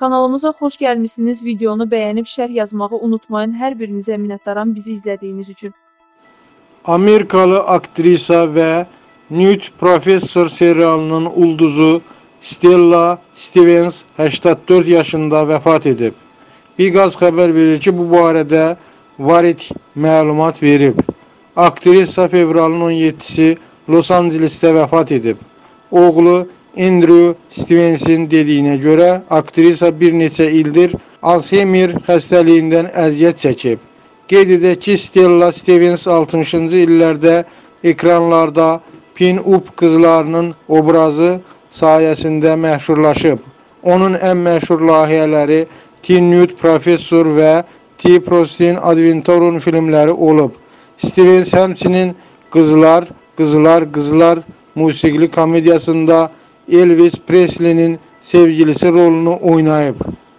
Kanalımıza xoş gəlmişsiniz. Videonu bəyənib şərh yazmağı unutmayın. Hər birinizə minnətdaram bizi izlədiyiniz üçün. Amerikalı aktrisa və Newt Professor serialının ulduzu Stella Stevens 84 yaşında vəfat edib. Biqaz xəbər verir ki, bu barədə Variety məlumat verib. Aktrisa fevralın 17-si Los Angeles'te vəfat edib. Oğlu Andrew Stevens'in dediyinə görə aktrisa bir neçə ildir Alzheimer xəstəliyindən əziyyət çəkib. Qeyd edək ki, Stella Stevens 60-cı illərdə ekranlarda pin-up qızlarının obrazı sayəsində məşhurlaşıb. Onun ən məşhur layihələri Teen Newt Professor və T-Prostin Adventurun filmləri olub. Stevens həmçinin Qızlar musiqili komediyasında Elvis Presley'nin sevgilisi rolunu oynayıb.